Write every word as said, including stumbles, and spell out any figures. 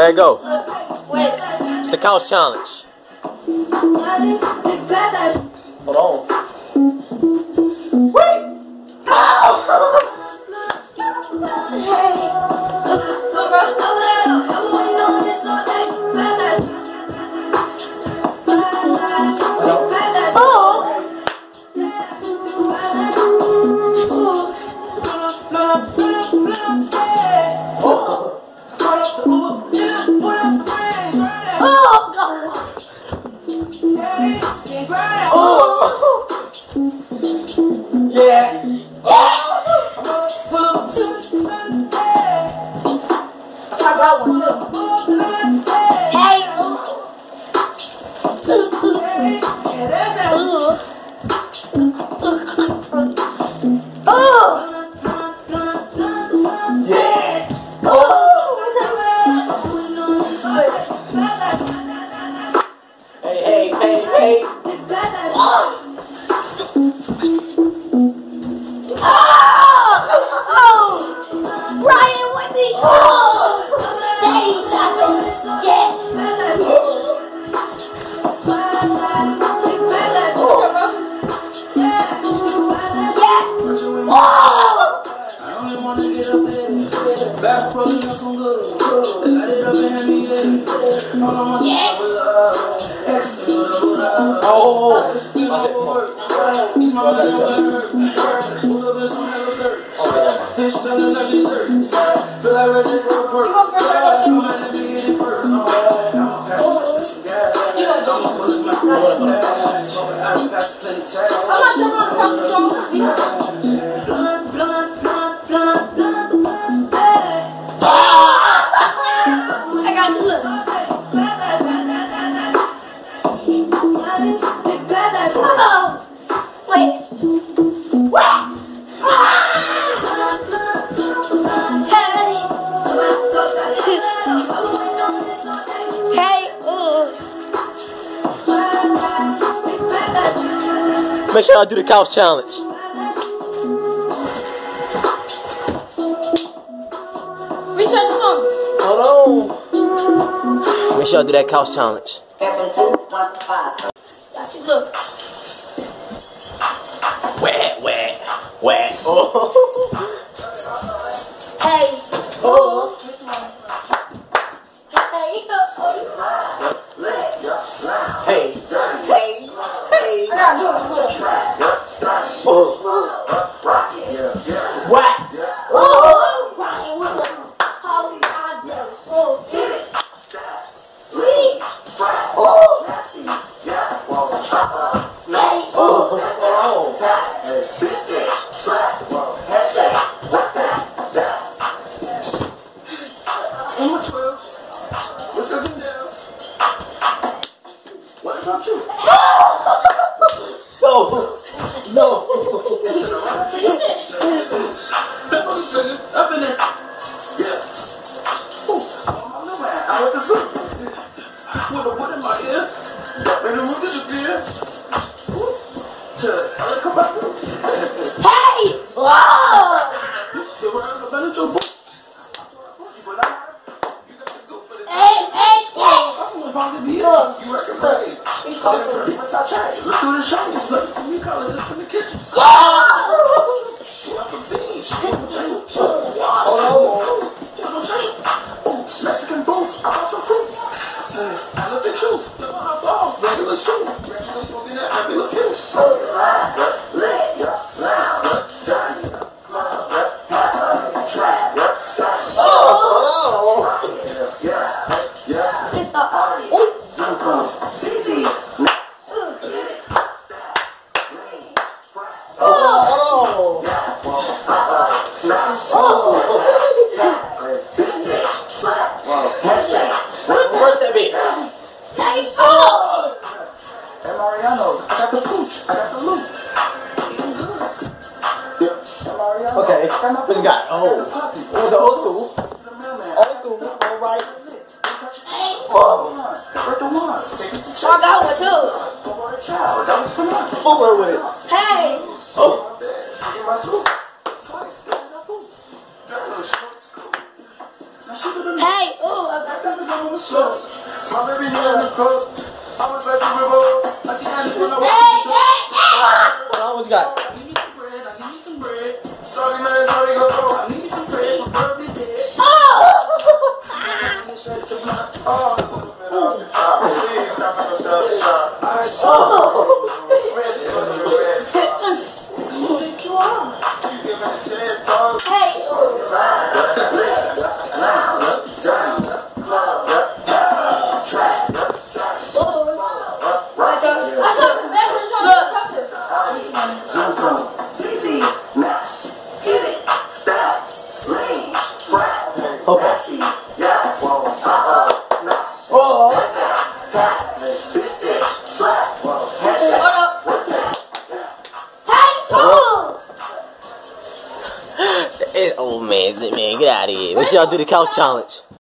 There you go. Wait. It's the couch challenge. Hold on. Wait. Yeah. I got one too. Hey. Hey, hey, hey, hey. Make sure I do the couch challenge. Reset the song. Hold on. Make sure I do that couch challenge. Look. Wet, wet, wet. Oh. Hey. Oh. Hey. Hey. Hey. Hey. I gotta do it. Oh. What? Oh. Oh. No. No. Up in there. Yeah. I want the soup. With the wood in my ear. And the root disappear. Come back through. Hey! Whoa! Hey, hey, hey! Look through the shoulders. You call it from the kitchen. Mexican food. I bought some fruit. I looked at you. Regular soup. Regular smoking that happy look cute. Where's that bit? And Mariano, I got the pooch. I got the loot. Okay, what you got? Oh, oh, the old school. Old school, all right. Whoa. I got one too. Fuller with it. Hey! Oh. Hey! Ooh, I got something. Zoom zoom. Easy's. Mash. Hit it. Stack. Lane. Frat. Okay. Yeah. Whoa. Uh-oh. Smash. Oh. Tap. Bitch. Slap. Whoa. Hold up. Hey, oh! Hey, oh man, man, get out of here. Make sure y'all do the couch challenge.